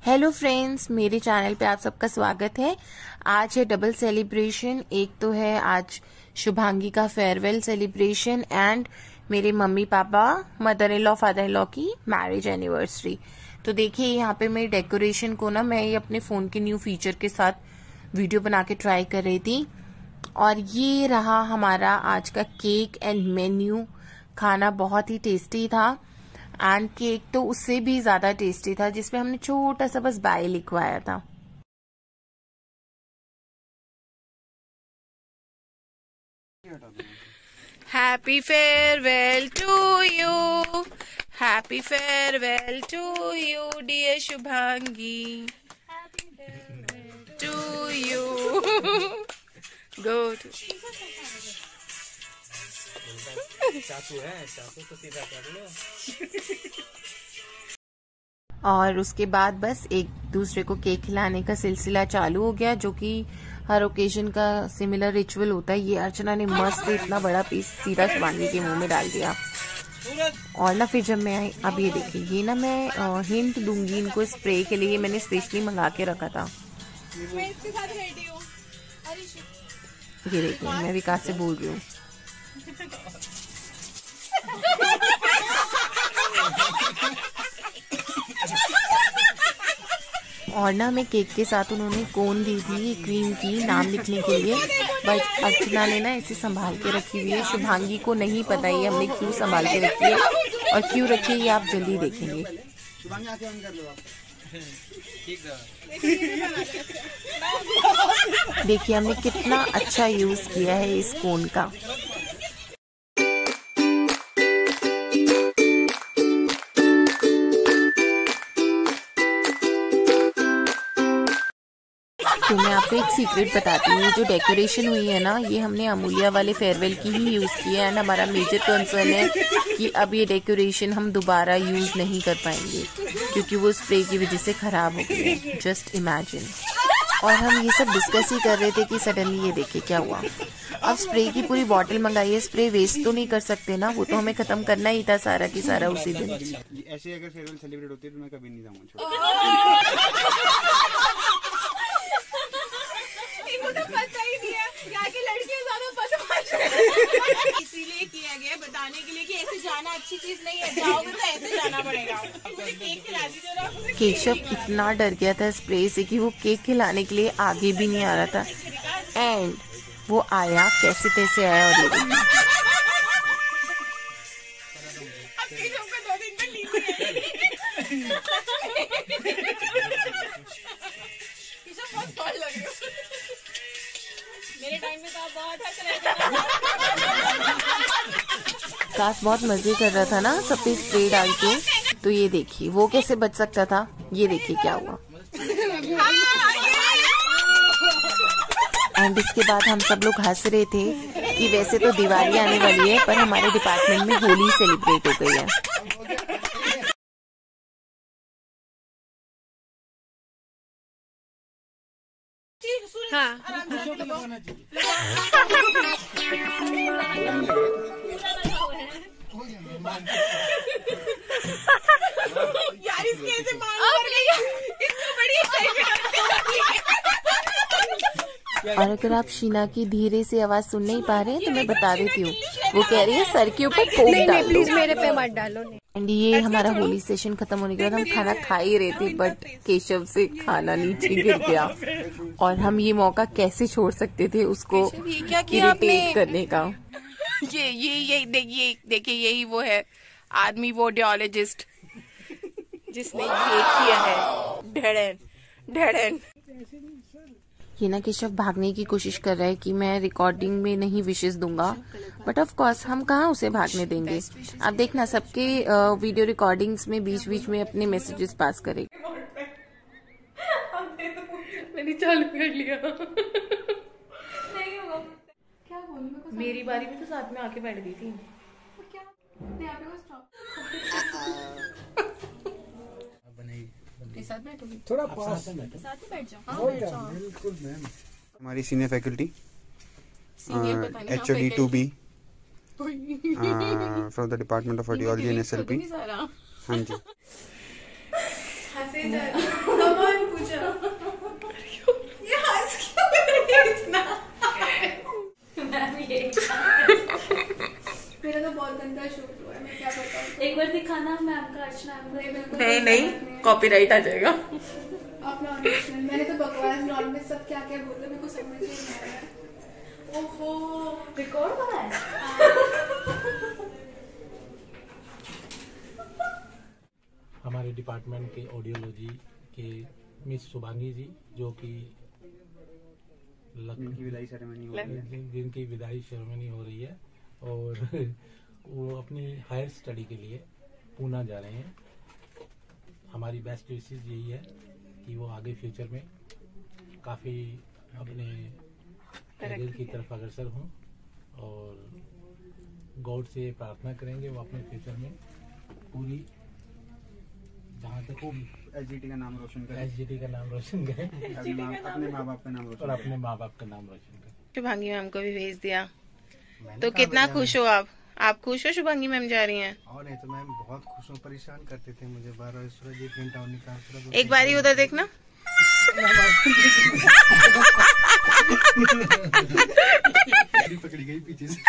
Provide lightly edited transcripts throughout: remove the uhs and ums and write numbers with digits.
Hello friends, मेरे channel पे आप सबका स्वागत है। आज है डबल सेलिब्रेशन। एक तो है आज शुभांगी का फेयरवेल सेलिब्रेशन एंड मेरे mummy papa, mother in law, father in law की मैरिज एनिवर्सरी। तो देखिए यहाँ पे मेरी डेकोरेशन को ना मैं ये अपने फोन के न्यू फीचर के साथ वीडियो बना के ट्राई कर रही थी। और ये रहा हमारा आज का केक एंड मेन्यू। खाना बहुत ही टेस्टी था एंड केक तो उससे भी ज्यादा टेस्टी था, जिसमें हमने छोटा सा बस बाय लिखवाया था। Happy farewell to you, happy farewell to you dear Shubhangi, happy farewell to you. Go to चाकू है, चाकू तो सीधा कर लो। और उसके बाद बस एक दूसरे को केक खिलाने का सिलसिला चालू हो गया, जो कि हर ओकेजन का सिमिलर रिचुअल होता है। ये अर्चना ने मस्त इतना बड़ा पीस सीधा शुभांगी के मुंह में डाल दिया। और ना फिर जब मैं आई, अब ये देखिए, ये ना मैं हिंट दूंगी इनको स्प्रे के लिए, मैंने स्पेशली मंगा के रखा था। मैं इसके साथ रेडी हूँ। ये देखिए, मैं विकास से बोल रही हूँ। और ना मैं केक के साथ उन्होंने कोन दी थी क्रीम की नाम लिखने के लिए, बट अर्चना ने ना इसे संभाल के रखी हुई है। शुभांगी को नहीं पता ये हमने क्यों संभाल के रखी है और क्यों रखी है, ये आप जल्दी देखेंगे। देखिए हमने कितना अच्छा यूज किया है इस कोन का। तो मैं आपको एक सीक्रेट बताती हूँ, जो डेकोरेशन हुई है ना, ये हमने अमूल्या वाले फेयरवेल की ही यूज की है एंड हमारा मेजर कंसर्न है कि अब ये डेकोरेशन हम दोबारा यूज नहीं कर पाएंगे क्योंकि वो स्प्रे की वजह से खराब हो गई है। Just imagine. और हम ये सब डिस्कस ही कर रहे थे कि सडनली ये देखिए क्या हुआ। अब स्प्रे की पूरी बॉटल मंगाई है, स्प्रे वेस्ट तो नहीं कर सकते ना, वो तो हमें खत्म करना ही था सारा की सारा उसी दिन। ऐसे अगर फेयरवेल सेलिब्रेट होती है तो मैं कभी नहीं जाऊंगा। पता ही नहीं है, यहाँ की लड़कियां ज्यादा बदमाश हैं। इसीलिए किया गया बताने के लिए कि ऐसे जाना अच्छी चीज नहीं है, जाओगे तो ऐसे जाना पड़ेगा। मुझे केक खिला दीजिए ना। केशव इतना डर गया था स्प्रे से कि वो केक खिलाने के लिए आगे भी नहीं आ रहा था एंड वो आया कैसे तैसे आया। और मेरे टाइम में तो आप बहुत हंस रहे थे। विकास बहुत मजे कर रहा था ना सब पे स्प्रे डाल के, तो ये देखिए वो कैसे बच सकता था। ये देखिए क्या हुआ। एंड इसके बाद हम सब लोग हंस रहे थे कि वैसे तो दिवाली आने वाली है पर हमारे डिपार्टमेंट में होली सेलिब्रेट हो गई है। हाँ। यार इसके ऐसे और अगर आप शीना की धीरे से आवाज सुन नहीं पा रहे हैं तो मैं बता देती हूँ, वो कह रही है सर के ऊपर कोक डालो। प्लीज मेरे पे मत डालो। एंड ये हमारा होली सेशन खत्म होने के बाद हम खाना खा ही रहे थे बट केशव से खाना नीचे गिर गया और हम ये मौका कैसे छोड़ सकते थे उसको इरिटेट करने का। ये देखिए यही वो है आदमी, वो ऑडियोलॉजिस्ट जिसने ये किया है। ढेड़न ढेड़न। ये ना केशव भागने की कोशिश कर रहा है कि मैं रिकॉर्डिंग में नहीं विशेष दूंगा, बट ऑफ कोर्स हम कहाँ उसे भागने देंगे। आप देखना सबके वीडियो रिकॉर्डिंग्स में बीच बीच में अपने मैसेजेस पास करेगा। मैंने चालू कर लिया। नहीं होगा। क्या बोलूं? मेरी बारी में तो साथ में आके बैठ गई थी। थोड़ा पास साथ में बैठ जाओ। बिल्कुल मैम। हमारी senior faculty HOD 2B from the department of audiology and SLP। हाँ जी। हंसे जा रही है। कमान पूछा ये हंस क्यों रही है इतना? मेरा तो बहुत गंदा शूट हुआ है, मैं क्या बताऊं। एक बार दिखाना मैम का, अर्चना मैम। नहीं कॉपीराइट आ जाएगा। अपना मैंने तो बकवास नॉर्मल सब क्या क्या बोला मेरे को समझ नहीं आ रहा है। ओहो रिकॉर्ड हो रहा है। हमारे डिपार्टमेंट के ऑडियोलॉजी के मिस शुभांगी जी, जो कि जिनकी विदाई सेरेमनी हो रही है और वो अपनी हायर स्टडी के लिए पूना जा रहे हैं। हमारी बेस्ट विशेष यही है कि वो आगे फ्यूचर में काफ़ी अपने करियर की तरफ अग्रसर हों और गॉड से प्रार्थना करेंगे वो अपने फ्यूचर में पूरी जहाँ तक वो एसजीटी का नाम रोशन करें, एसजीटी का नाम रोशन करें, अपने माँ बाप का नाम रोशन और अपने माँ बाप का नाम रोशन करें। शुभांगी मैम को भी भेज दिया, तो कितना खुश हो आप खुश हो शुभांगी मैम जा रही हैं? और नहीं तो मैम बहुत खुश हूँ, परेशान करते थे मुझे बार-बार सूरज ये प्रिंट आउट निकाल। एक बार ही उधर देखना। पकड़ी गई पीछे से।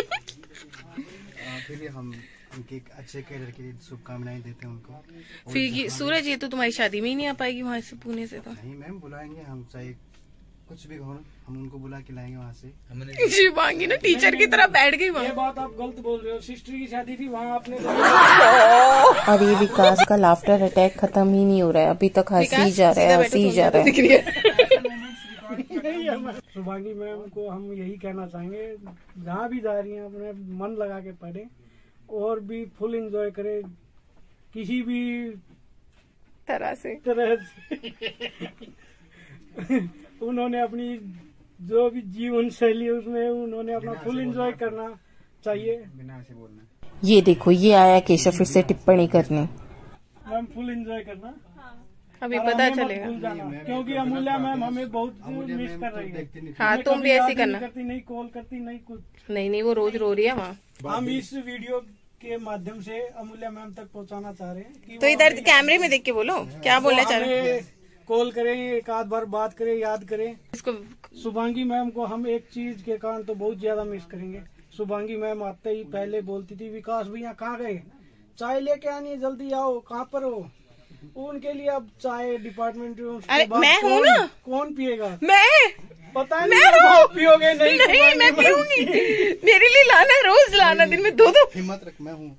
फिर हम उनके अच्छे करियर की शुभकामनाएं देते हैं उनको। फिर सूरज ये तो तुम्हारी शादी में ही नहीं आ पाएगी वहाँ से, पुणे से। तो नहीं मैम बुलाएंगे हम, चाहे कुछ भी हो हम उनको बुला के लाएंगे वहाँ से। शिवांगी ना टीचर की तरह बैठ गई वहाँ। ये बात आप गलत बोल रहे हो, सिस्टर की शादी थी वहाँ आपने। और ये विकास का लाफ्टर अटैक खत्म ही नहीं हो रहा है, अभी तक हंसी ही जा रहा है, हंसी ही जा रहा है। शुभांगी मैम को हम यही कहना चाहेंगे, जहाँ भी जा रही हैं अपने मन लगा के पढ़े और भी फुल एंजॉय करें किसी भी तरह से। उन्होंने अपनी जो भी जीवन शैली है उसमें उन्होंने अपना फुल एंजॉय करना चाहिए। बिना ऐसे बोलना। ये देखो ये आया केशव फिर से टिप्पणी करने। मैम फुल एंजॉय करना, अभी पता चलेगा क्योंकि अमूल्या मैम हमें बहुत मिस कर रही है। हाँ तुम भी ऐसे करना। नहीं कॉल करती नहीं कुछ नहीं वो रोज रो रही है वहाँ। हम इस वीडियो के माध्यम से अमूल्या मैम तक पहुँचाना चाह रहे हैं कि तो इधर कैमरे में देख के बोलो क्या बोलना चाह रहे हैं। कॉल करें, एक आध बार बात करें, याद करें इसको। शुभांगी मैम को हम एक चीज के कारण तो बहुत ज्यादा मिस करेंगे। शुभांगी मैम आते ही पहले बोलती थी विकास भैया कहाँ गए, चाय लेके आनी, जल्दी आओ, कहाँ पर हो। उनके लिए अब चाय डिपार्टमेंट मैं हूँ ना, कौन पिएगा? मैं पता नहीं पियोगे नहीं मैं पीऊंगी। मेरे लिए लाना, रोज लाना, दिन में 2-2। हिम्मत रख, मैं हूँ।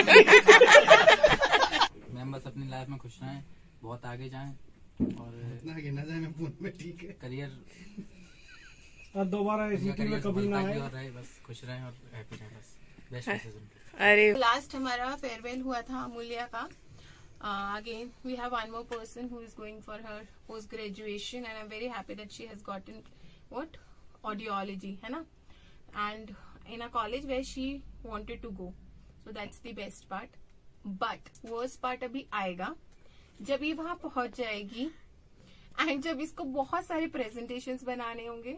मैम बस अपनी लाइफ में खुश रहें, बहुत आगे जाएं और आगे न जाए मैं में ठीक है। करियर और दोबारा एसजीटी में कभी ना आए, बस खुश रहें और हैप्पी रहें, बस बेस्ट विशेस। अरे लास्ट हमारा फेयरवेल हुआ था अमूल्या का। Again we have one more person who is going for her post graduation and I'm very happy that she has gotten what audiology है ना, and in a college where she wanted to go, so that's the best part. But worst part अभी आएगा जब ये वहां पहुंच जाएगी and जब इसको बहुत सारे प्रेजेंटेशंस बनाने होंगे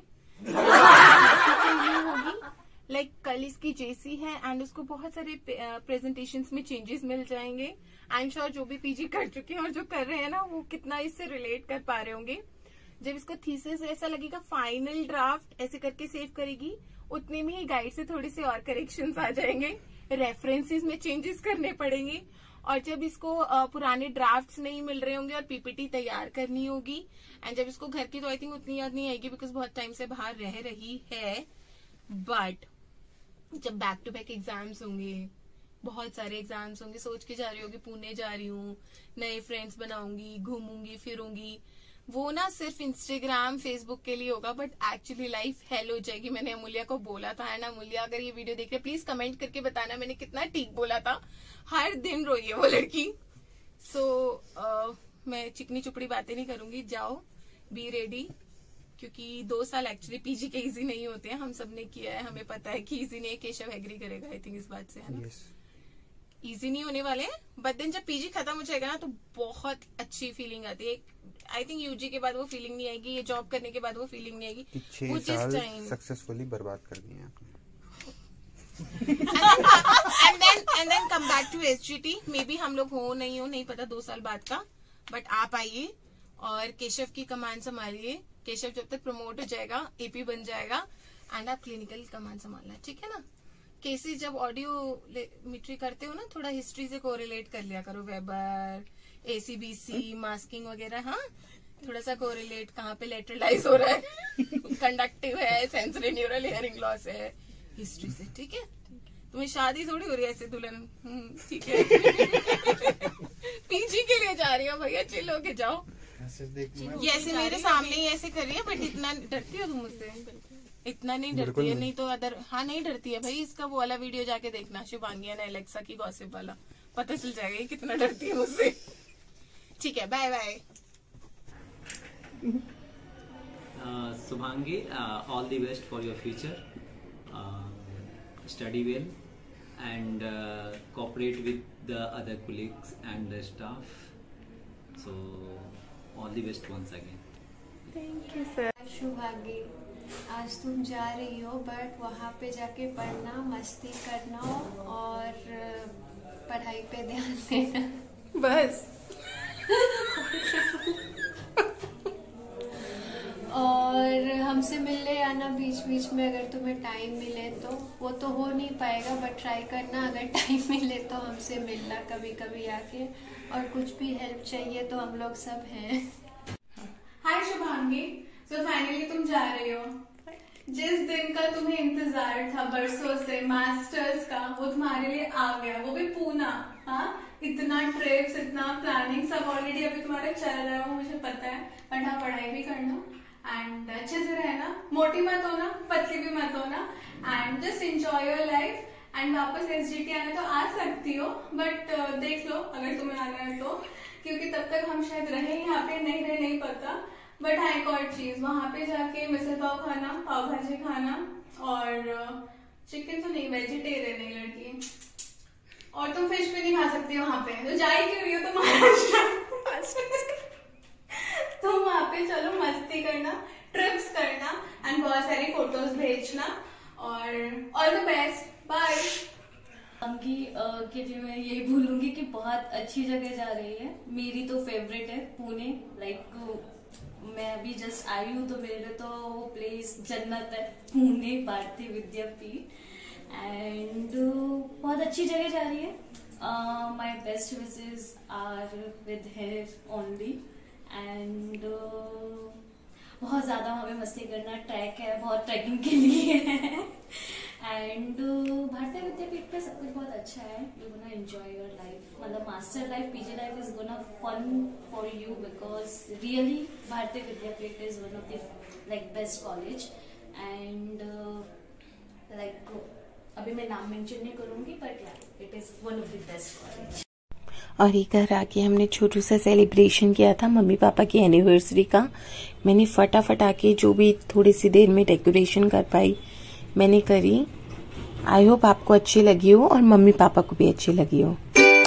होगी। लाइक कल इसकी जेसी है एंड उसको बहुत सारे प्रेजेंटेशंस में चेंजेस मिल जाएंगे। आई एम श्योर जो भी पीजी कर चुके हैं और जो कर रहे हैं ना वो कितना इससे रिलेट कर पा रहे होंगे। जब इसको थीसिस ऐसा लगेगा फाइनल ड्राफ्ट ऐसे करके सेव करेगी, उतने में ही गाइड से थोड़े से और करेक्शंस आ जाएंगे, रेफरेंसेस में चेंजेस करने पड़ेंगे। और जब इसको पुराने ड्राफ्ट्स नहीं मिल रहे होंगे और पीपीटी तैयार करनी होगी एंड जब इसको घर की तो आई थिंक उतनी याद नहीं आएगी बिकॉज बहुत टाइम से बाहर रह रही है। बट जब बैक टू बैक एग्जाम्स होंगे, बहुत सारे एग्जाम्स होंगे, सोच के जा रही होगी पुणे जा रही हूँ, नए फ्रेंड्स बनाऊंगी, घूमूंगी फिरूंगी, वो ना सिर्फ इंस्टाग्राम फेसबुक के लिए होगा बट एक्चुअली लाइफ हेल हो जाएगी। मैंने अमूल्या को बोला था एंड अमूल्या अगर ये वीडियो देख रहे प्लीज कमेंट करके बताना मैंने कितना ठीक बोला था। हर दिन रोई है वो लड़की। सो मैं चिकनी चुपड़ी बातें नहीं करूंगी, जाओ बी रेडी, क्योंकि 2 साल एक्चुअली पीजी के इजी नहीं होते हैं, हम सबने किया है, हमें पता है कि इजी नहीं है। केशव एग्री करेगा आई थिंक इस बात से, है ना? इजी नहीं होने वाले, बट देन जब पीजी खत्म हो जाएगा ना तो बहुत अच्छी फीलिंग आती है। आई थिंक यूजी के बाद वो फीलिंग नहीं आएगी, ये जॉब करने के बाद वो फीलिंग नहीं आएगी। 6 साल सक्सेसफुली बर्बाद कर दिए आपने। and then come back to SGT, maybe हम लोग हो नहीं पता 2 साल बाद का, बट आप आइए और केशव की कमान संभालिए। केशव जब तक प्रमोट हो जाएगा, एपी बन जाएगा, एंड आप क्लिनिकल कमान संभालना, ठीक है ना। केसी जब ऑडियोमेट्री करते हो ना, थोड़ा हिस्ट्री से कोरिलेट कर लिया करो, वेबर, एसीबीसी, मास्किंग वगैरह। हाँ, थोड़ा सा कोरिलेट, कहाँ पे लेटरलाइज हो रहा है, कंडक्टिव है, सेंसरी न्यूरल हियरिंग लॉस है, हिस्ट्री से, ठीक है। तुम्हें शादी थोड़ी हो रही है ऐसे दुल्हन, ठीक है। पीजी के लिए जा रही हो भैया, चिल होके जाओ। ये ऐसे मेरे सामने ही ऐसे कर रही है, बट इतना डरती हो तुम मुझसे? इतना नहीं डरती है, नहीं तो अदर, हाँ नहीं डरती है भाई। इसका वो वाला वीडियो जाके देखना, शुभांगी और एलेक्सा की गॉसिप वाला, पता चल जाएगा ये कितना डरती है मुझसे। ठीक है, bye bye. Subhangi, all the best for your future. Study well and cooperate with the other colleagues and the staff. So, all the best once again. Thank you, sir. Shubhangi, आज तुम जा रही हो, बट वहाँ पे जाके पढ़ना, मस्ती करना और पढ़ाई पे ध्यान देना, बस। और हमसे मिलने आना बीच बीच में अगर तुम्हें टाइम मिले तो। वो तो हो नहीं पाएगा, बट ट्राई करना अगर टाइम मिले तो हमसे मिलना कभी कभी आके। और कुछ भी हेल्प चाहिए तो हम लोग सब हैं। हाय शुभांगी, सो फाइनली तुम जा रही हो। जिस दिन का तुम्हें इंतजार था बरसों से मास्टर्स का, वो तुम्हारे लिए आ गया, वो भी पूना। हाँ, इतना ट्रिप्स, इतना प्लानिंग सब ऑलरेडी अभी तुम्हारा चल रहा है, वो मुझे पता है। बट हाँ, पढ़ाई भी करना एंड अच्छे से रहना, मोटी मत होना, पतली भी मत होना, and just enjoy your life. And वापस एसजीटी आना तो आ सकती हो, बट देख लो अगर तुम्हें आना है तो, क्योंकि तब तक हम शायद रहे यहाँ पे, नहीं रहे नहीं पता। बट हाँ, एक और चीज, वहां पे जाके मिसल पाव खाना, पाव भाजी खाना, और चिकन तो नहीं, वेजिटेरियन है लड़की, और तुम फिश भी नहीं खा सकती वहां पे, तो जा ही क्यों रही हो तुम महाराष्ट्र। तो वहां पे चलो, मस्ती करना, ट्रिप्स करना, एंड बहुत सारी फोटोज भेजना, और ऑल द बेस्ट, बाय। के लिए मैं यही बोलूंगी कि बहुत अच्छी जगह जा रही है। मेरी तो फेवरेट है पुणे, मैं अभी जस्ट आई हूँ तो मेरे लिए तो वो प्लेस जन्नत है, पुणे भारतीय विद्यापीठ। एंड बहुत अच्छी जगह जा रही है। My best wishes are with here only. And बहुत ज्यादा वहाँ पे मस्ती करना, ट्रैक है, बहुत ट्रैकिंग के लिए है। एंड भारतीय विद्यापीठ पे सब कुछ बहुत अच्छा है। You gonna enjoy your life, मतलब master life, PG life is gonna fun for you, because really Bharati Vidyapeeth is one of the like best college. And like अभी मैं नाम मेंशन नहीं करूंगी, but it is one of the best college. और ये घर आके हमने छोटू सा सेलिब्रेशन किया था मम्मी पापा की एनिवर्सरी का। मैंने फटाफट आके जो भी थोड़ी सी देर में डेकोरेशन कर पाई मैंने करी। आई होप आपको अच्छी लगी हो और मम्मी पापा को भी अच्छी लगी हो।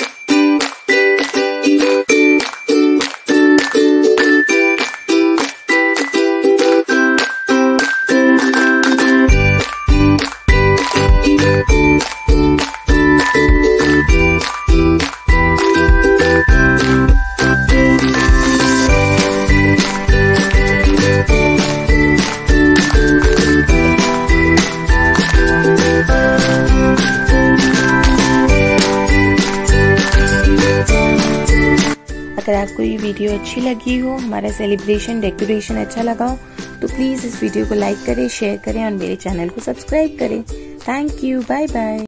अगर आपको ये वीडियो अच्छी लगी हो, हमारा सेलिब्रेशन डेकोरेशन अच्छा लगा हो, तो प्लीज इस वीडियो को लाइक करें, शेयर करें और मेरे चैनल को सब्सक्राइब करें। Thank you, bye bye.